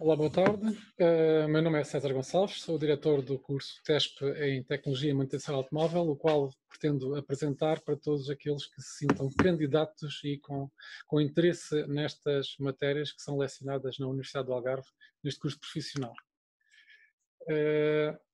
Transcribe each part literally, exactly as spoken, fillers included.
Olá, boa tarde. Uh, meu nome é César Gonçalves, sou o diretor do curso T E S P em Tecnologia e Manutenção Automóvel, o qual pretendo apresentar para todos aqueles que se sintam candidatos e com, com interesse nestas matérias que são lecionadas na Universidade do Algarve, neste curso profissional. Uh,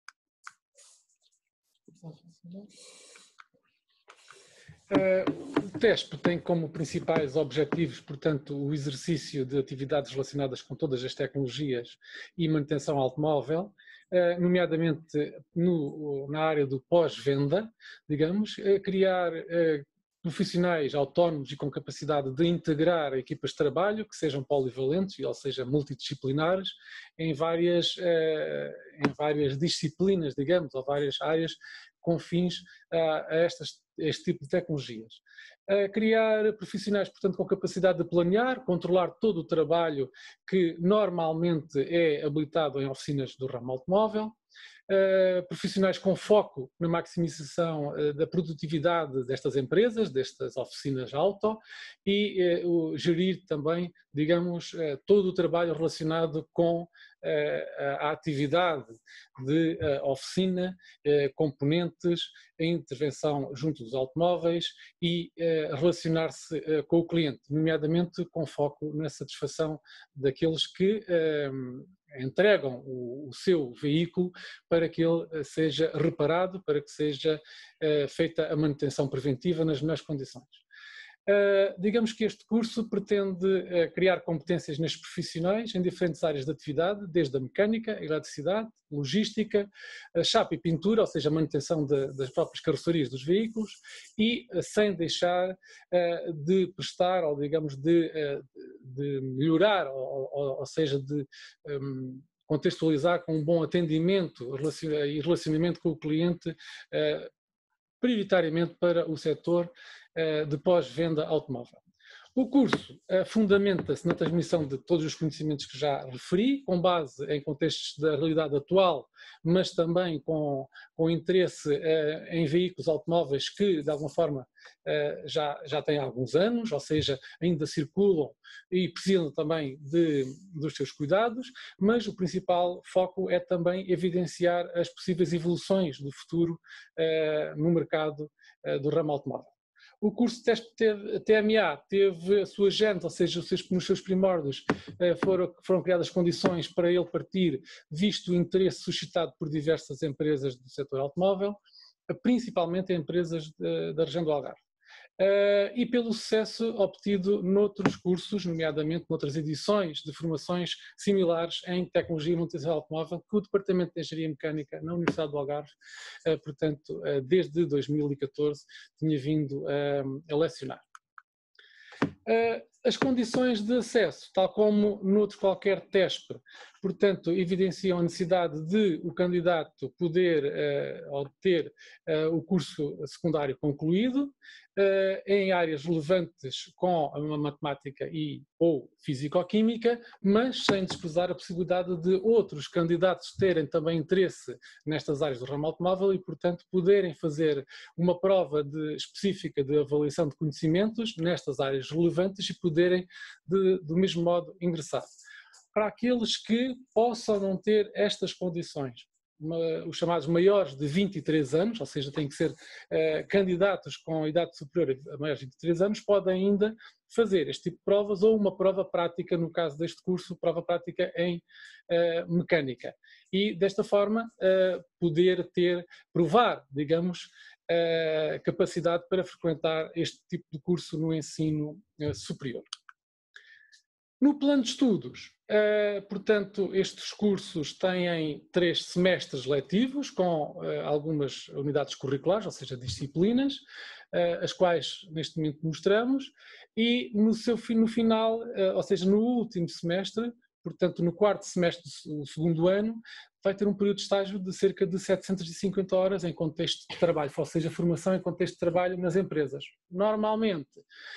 Uh, o T E S P tem como principais objetivos, portanto, o exercício de atividades relacionadas com todas as tecnologias e manutenção automóvel, uh, nomeadamente no, na área do pós-venda, digamos, uh, criar uh, profissionais autónomos e com capacidade de integrar equipas de trabalho que sejam polivalentes, ou seja, multidisciplinares, em várias, uh, em várias disciplinas, digamos, ou várias áreas com fins a, a estas este tipo de tecnologias. A criar profissionais, portanto, com capacidade de planear, controlar todo o trabalho que normalmente é habilitado em oficinas do ramo automóvel, Uh, profissionais com foco na maximização uh, da produtividade destas empresas, destas oficinas auto, e uh, o, gerir também, digamos, uh, todo o trabalho relacionado com uh, a atividade de uh, oficina, uh, componentes, a intervenção junto dos automóveis e uh, relacionar-se uh, com o cliente, nomeadamente com foco na satisfação daqueles que uh, entregam o, o seu veículo para que ele seja reparado, para que seja uh, feita a manutenção preventiva nas melhores condições. Uh, digamos que este curso pretende uh, criar competências nestes profissionais em diferentes áreas de atividade, desde a mecânica, a eletricidade, logística, a chapa e pintura, ou seja, a manutenção de, das próprias carrocerias dos veículos, e uh, sem deixar uh, de prestar, ou digamos, de, uh, de melhorar, ou, ou, ou seja, de um, contextualizar com um bom atendimento e relacionamento com o cliente, uh, prioritariamente para o setor uh, de pós-venda automóvel. O curso uh, fundamenta-se na transmissão de todos os conhecimentos que já referi, com base em contextos da realidade atual, mas também com, com interesse uh, em veículos automóveis que, de alguma forma, uh, já, já têm alguns anos, ou seja, ainda circulam e precisam também de, dos seus cuidados, mas o principal foco é também evidenciar as possíveis evoluções do futuro uh, no mercado uh, do ramo automóvel. O curso T M A teve a sua gente, ou seja, nos seus primórdios foram, foram criadas condições para ele partir, visto o interesse suscitado por diversas empresas do setor automóvel, principalmente empresas da região do Algarve. Uh, e pelo sucesso obtido noutros cursos, nomeadamente noutras edições de formações similares em tecnologia e manutenção automóvel, que o Departamento de Engenharia Mecânica na Universidade do Algarve, uh, portanto, uh, desde dois mil e catorze, tinha vindo uh, a lecionar. Uh, as condições de acesso, tal como noutro qualquer T E S P, portanto, evidenciam a necessidade de o candidato poder uh, obter uh, o curso secundário concluído, uh, em áreas relevantes com a matemática e ou físico-química, mas sem desprezar a possibilidade de outros candidatos terem também interesse nestas áreas do ramo automóvel e, portanto, poderem fazer uma prova de, específica de avaliação de conhecimentos nestas áreas relevantes e poderem, de, do mesmo modo, ingressar. Para aqueles que possam não ter estas condições, uma, os chamados maiores de vinte e três anos, ou seja, têm que ser uh, candidatos com idade superior a maiores de vinte e três anos, podem ainda fazer este tipo de provas ou uma prova prática, no caso deste curso, prova prática em uh, mecânica. E, desta forma, uh, poder ter, provar, digamos, uh, capacidade para frequentar este tipo de curso no ensino uh, superior. No plano de estudos, uh, portanto, estes cursos têm três semestres letivos com uh, algumas unidades curriculares, ou seja, disciplinas, uh, as quais neste momento mostramos, e no, seu, no final, uh, ou seja, no último semestre, portanto, no quarto semestre do segundo ano, vai ter um período de estágio de cerca de setecentas e cinquenta horas em contexto de trabalho, ou seja, formação em contexto de trabalho nas empresas. Normalmente,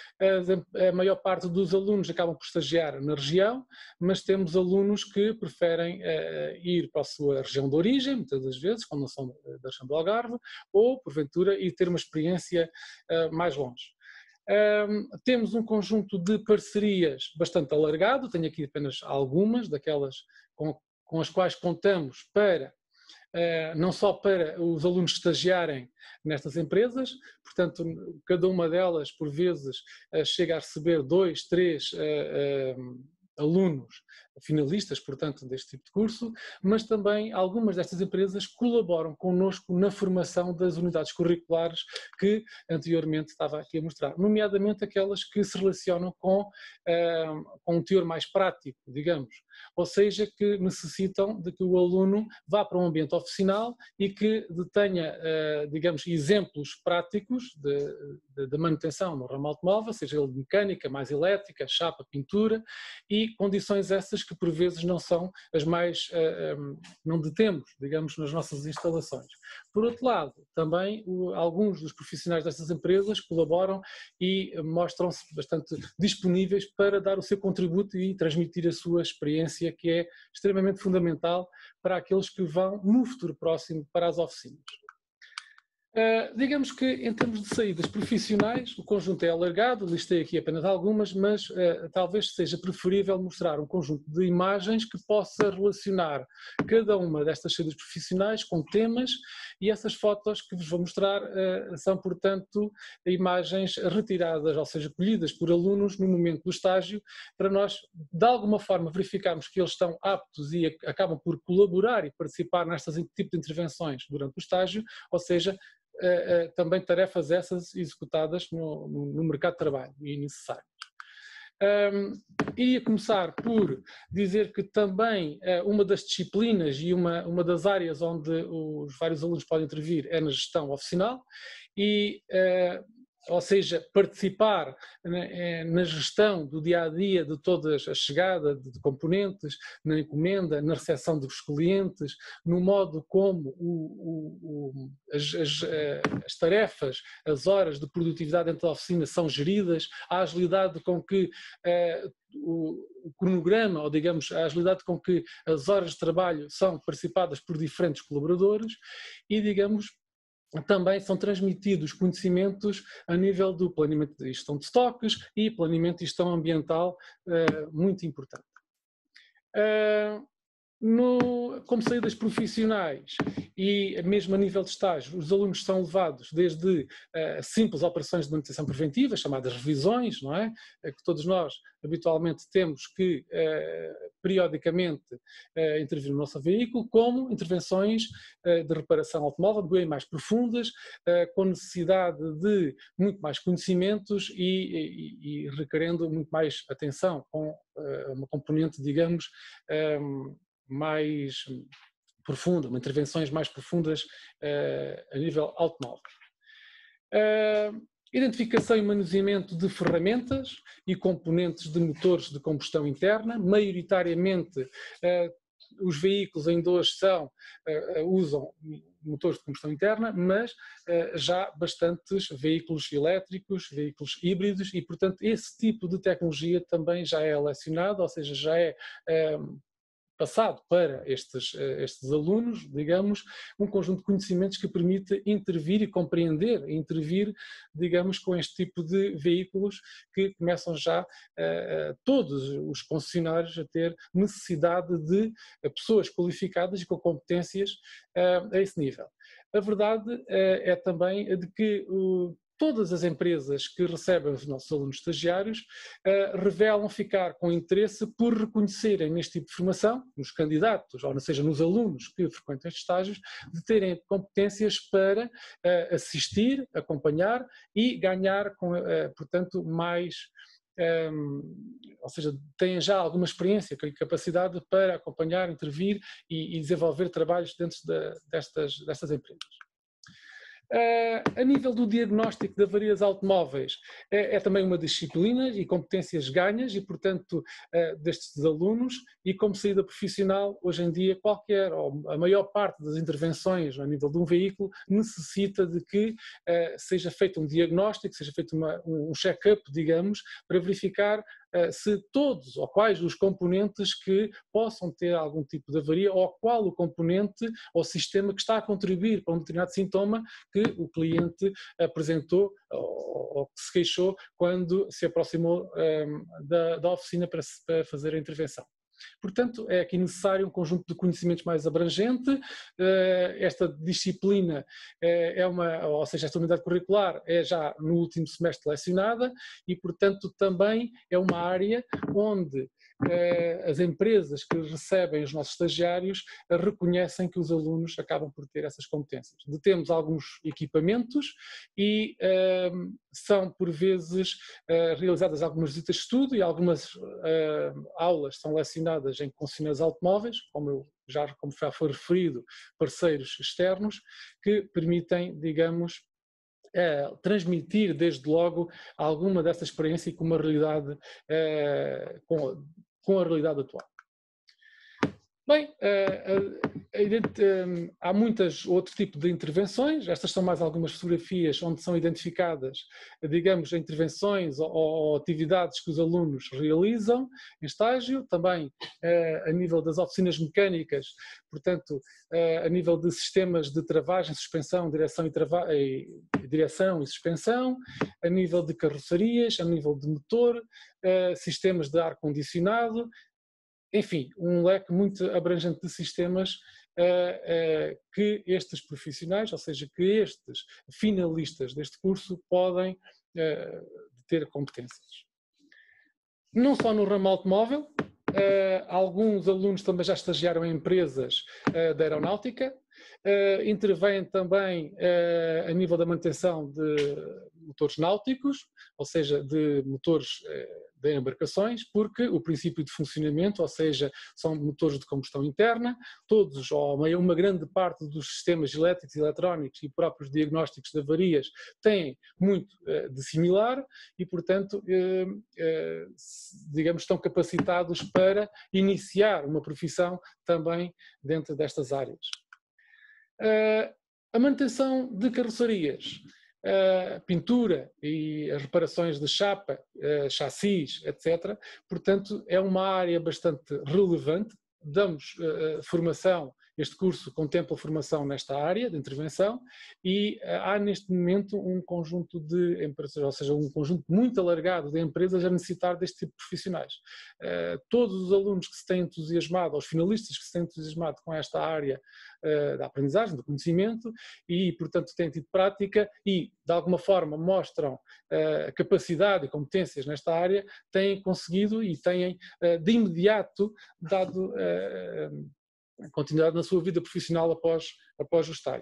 a maior parte dos alunos acabam por estagiar na região, mas temos alunos que preferem uh, ir para a sua região de origem, muitas das vezes, quando não são da região do Algarve, ou, porventura, ir ter uma experiência uh, mais longe. Um, temos um conjunto de parcerias bastante alargado, tenho aqui apenas algumas daquelas com, com as quais contamos para, uh, não só para os alunos estagiarem nestas empresas, portanto, cada uma delas, por vezes, uh, chega a receber dois, três uh, uh, alunos finalistas, portanto, deste tipo de curso, mas também algumas destas empresas colaboram connosco na formação das unidades curriculares que anteriormente estava aqui a mostrar, nomeadamente aquelas que se relacionam com, uh, com um teor mais prático, digamos, ou seja, que necessitam de que o aluno vá para um ambiente oficinal e que tenha, uh, digamos, exemplos práticos de, de, de manutenção no ramo automóvel, seja ele de mecânica, mais elétrica, chapa, pintura, e condições essas que por vezes não são as mais, uh, um, não detemos, digamos, nas nossas instalações. Por outro lado, também o, alguns dos profissionais destas empresas colaboram e mostram-se bastante disponíveis para dar o seu contributo e transmitir a sua experiência, que é extremamente fundamental para aqueles que vão no futuro próximo para as oficinas. Uh, digamos que em termos de saídas profissionais o conjunto é alargado, listei aqui apenas algumas, mas uh, talvez seja preferível mostrar um conjunto de imagens que possa relacionar cada uma destas saídas profissionais com temas, e essas fotos que vos vou mostrar uh, são, portanto, imagens retiradas, ou seja, colhidas por alunos no momento do estágio, para nós de alguma forma verificarmos que eles estão aptos e acabam por colaborar e participar nestas tipo de intervenções durante o estágio, ou seja, Uh, uh, também tarefas essas executadas no, no, no mercado de trabalho e necessárias. Um, iria começar por dizer que também uh, uma das disciplinas e uma, uma das áreas onde os vários alunos podem intervir é na gestão oficinal e uh, ou seja, participar na gestão do dia-a-dia de toda a chegada de componentes, na encomenda, na recepção dos clientes, no modo como o, o, o, as, as, as tarefas, as horas de produtividade dentro da oficina são geridas, a agilidade com que uh, o, o cronograma, ou digamos, a agilidade com que as horas de trabalho são participadas por diferentes colaboradores e, digamos, também são transmitidos conhecimentos a nível do planeamento de gestão de estoques e planeamento de gestão ambiental, uh, muito importante. Uh, no, como saídas profissionais e mesmo a nível de estágio, os alunos são levados desde uh, simples operações de manutenção preventiva, chamadas revisões, não é? Uh, que todos nós habitualmente temos que uh, periodicamente uh, intervir no nosso veículo, como intervenções uh, de reparação automóvel bem mais profundas, uh, com necessidade de muito mais conhecimentos e, e, e requerendo muito mais atenção, com uh, uma componente, digamos, um, mais profunda, uma intervenções mais profundas uh, a nível automóvel. Uh, identificação e manuseamento de ferramentas e componentes de motores de combustão interna, maioritariamente uh, os veículos ainda hoje são, uh, usam motores de combustão interna, mas uh, já bastantes veículos elétricos, veículos híbridos e, portanto, esse tipo de tecnologia também já é lecionado, ou seja, já é uh, passado para estes, estes alunos, digamos, um conjunto de conhecimentos que permite intervir e compreender, intervir, digamos, com este tipo de veículos que começam já uh, todos os concessionários a ter necessidade de pessoas qualificadas e com competências uh, a esse nível. A verdade uh, é também a de que uh, todas as empresas que recebem os nossos alunos estagiários uh, revelam ficar com interesse por reconhecerem neste tipo de formação, nos candidatos, ou seja, nos alunos que frequentam estes estágios, de terem competências para uh, assistir, acompanhar e ganhar, com, uh, portanto, mais, um, ou seja, têm já alguma experiência e capacidade para acompanhar, intervir e, e desenvolver trabalhos dentro de, destas, destas empresas. Uh, a nível do diagnóstico de avarias automóveis, é, é também uma disciplina e competências ganhas e, portanto, uh, destes alunos, e como saída profissional, hoje em dia, qualquer, ou a maior parte das intervenções a nível de um veículo necessita de que uh, seja feito um diagnóstico, seja feito uma, um check-up, digamos, para verificar se todos ou quais os componentes que possam ter algum tipo de avaria ou qual o componente ou sistema que está a contribuir para um determinado sintoma que o cliente apresentou ou que se queixou quando se aproximou da, da oficina para, para fazer a intervenção. Portanto, é aqui necessário um conjunto de conhecimentos mais abrangente. Esta disciplina é uma, ou seja, esta unidade curricular é já no último semestre lecionada e, portanto, também é uma área onde as empresas que recebem os nossos estagiários reconhecem que os alunos acabam por ter essas competências. Temos alguns equipamentos e uh, são, por vezes, uh, realizadas algumas visitas de estudo e algumas uh, aulas são lecionadas em concessionárias automóveis, como eu já, como já foi referido, parceiros externos, que permitem, digamos, É, transmitir desde logo alguma dessa experiência e com uma realidade, é, com, com a realidade atual. Bem, é, é, é, há muitos outros tipos de intervenções, estas são mais algumas fotografias onde são identificadas, digamos, intervenções ou, ou atividades que os alunos realizam em estágio, também é, a nível das oficinas mecânicas, portanto, é, a nível de sistemas de travagem, suspensão, direção e, trava e, direção e suspensão, a nível de carrocerias, a nível de motor, é, sistemas de ar-condicionado, enfim, um leque muito abrangente de sistemas uh, uh, que estes profissionais, ou seja, que estes finalistas deste curso podem uh, ter competências. Não só no ramo automóvel, uh, alguns alunos também já estagiaram em empresas uh, da aeronáutica, uh, intervêm também uh, a nível da manutenção de motores náuticos, ou seja, de motores uh, de embarcações, porque o princípio de funcionamento, ou seja, são motores de combustão interna, todos, ou uma grande parte dos sistemas elétricos e eletrónicos e próprios diagnósticos de avarias têm muito uh, de similar e, portanto, uh, uh, digamos, estão capacitados para iniciar uma profissão também dentro destas áreas. Uh, a manutenção de carrocerias. Uh, pintura e as reparações de chapa, uh, chassis, etcétera. Portanto, é uma área bastante relevante. Damos uh, formação, este curso contempla formação nesta área de intervenção e uh, há neste momento um conjunto de empresas, ou seja, um conjunto muito alargado de empresas a necessitar deste tipo de profissionais. Uh, todos os alunos que se têm entusiasmado, os finalistas que se têm entusiasmado com esta área uh, da aprendizagem, do conhecimento e, portanto, têm tido prática e, de alguma forma, mostram uh, capacidade e competências nesta área, têm conseguido e têm, uh, de imediato, dado uh, continuidade na sua vida profissional após, após o estágio.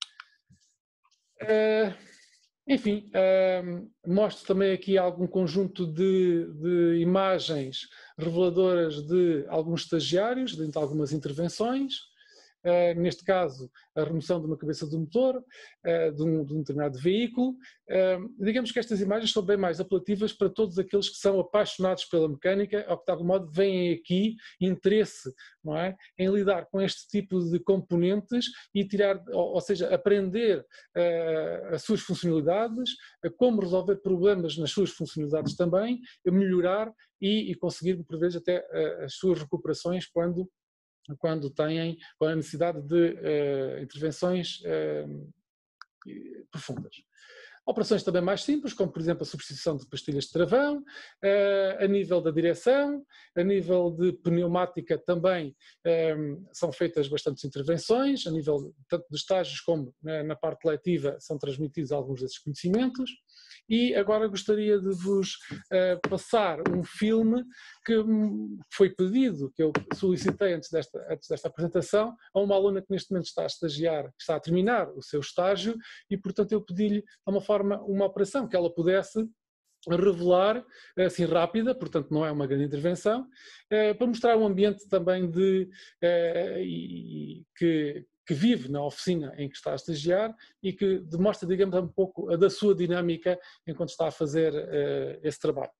Uh, enfim, uh, mostro também aqui algum conjunto de, de imagens reveladoras de alguns estagiários, dentro de algumas intervenções. Uh, neste caso, a remoção de uma cabeça do motor, uh, de, um, de um determinado veículo. Uh, digamos que estas imagens são bem mais apelativas para todos aqueles que são apaixonados pela mecânica, ou que de algum modo veem aqui interesse, não é, em lidar com este tipo de componentes e tirar, ou, ou seja, aprender uh, as suas funcionalidades, uh, como resolver problemas nas suas funcionalidades também, melhorar e, e conseguir, por vezes, até uh, as suas recuperações quando quando têm a necessidade de uh, intervenções uh, profundas. Operações também mais simples, como por exemplo a substituição de pastilhas de travão, uh, a nível da direção, a nível de pneumática também um, são feitas bastantes intervenções, a nível tanto de estágios como na, na parte letiva são transmitidos alguns desses conhecimentos. E agora gostaria de vos uh, passar um filme que foi pedido, que eu solicitei antes desta, antes desta apresentação, a uma aluna que neste momento está a estagiar, que está a terminar o seu estágio, e portanto eu pedi-lhe, de uma forma, uma operação que ela pudesse revelar, assim rápida, portanto não é uma grande intervenção, uh, para mostrar um ambiente também de, uh, e, que que vive na oficina em que está a estagiar e que demonstra, digamos, um pouco da sua dinâmica enquanto está a fazer uh, esse trabalho.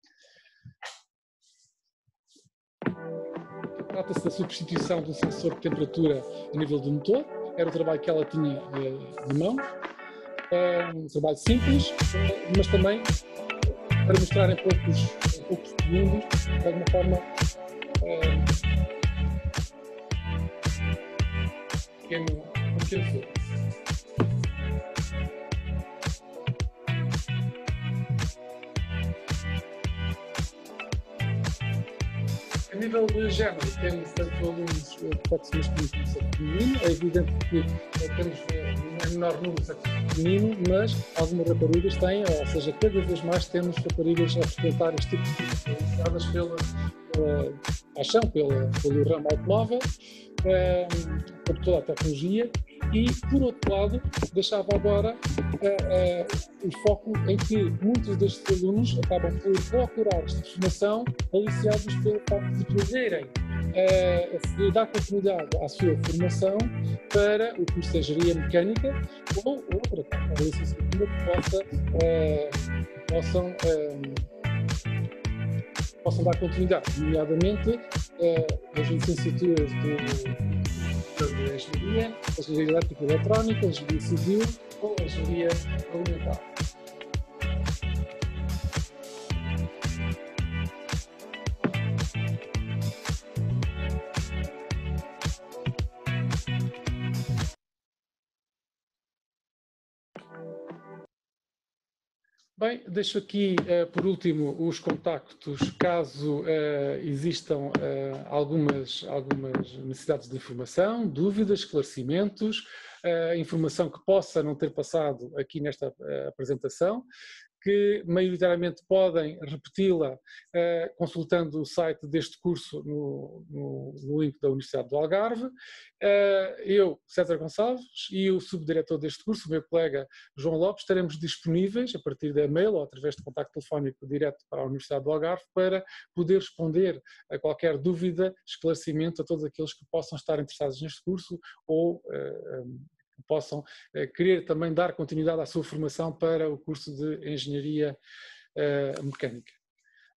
Trata-se da substituição do sensor de temperatura a nível do motor, era o trabalho que ela tinha uh, de mão, é um trabalho simples, mas também para mostrar em poucos, em poucos segundos, de alguma forma, uh, pequeno, um pequeno filme. A nível de género, temos tanto alunos de sexo masculino como sexo feminino. É evidente que temos um menor número de sexo feminino, mas algumas raparigas têm, ou seja, cada vez mais temos raparigas a frequentar este tipo de cursos, iniciadas pela, pela paixão, pela, pelo ramo automóvel, um, por toda a tecnologia. E, por outro lado, deixava agora uh, uh, o foco em que muitos destes alunos acabam por procurar esta formação aliciados pelo facto de poderem uh, dar continuidade à sua formação para o curso de Engenharia Mecânica ou outra a licenciatura que possa, uh, possam, uh, possam dar continuidade, nomeadamente uh, as licenciaturas do de engenharia, engenharia elétrica e eletrónica, engenharia civil ou engenharia alimentar. Bem, deixo aqui, uh, por último, os contactos, caso uh, existam uh, algumas, algumas necessidades de informação, dúvidas, esclarecimentos, uh, informação que possa não ter passado aqui nesta uh, apresentação, que maioritariamente podem repeti-la uh, consultando o site deste curso no, no, no link da Universidade do Algarve. Uh, eu, César Gonçalves, e o subdiretor deste curso, o meu colega João Lopes, estaremos disponíveis a partir de e-mail ou através de contacto telefónico direto para a Universidade do Algarve para poder responder a qualquer dúvida, esclarecimento a todos aqueles que possam estar interessados neste curso ou uh, um, possam eh, querer também dar continuidade à sua formação para o curso de Engenharia eh, Mecânica.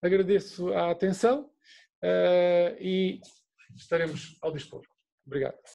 Agradeço a atenção eh, e estaremos ao dispor. Obrigado.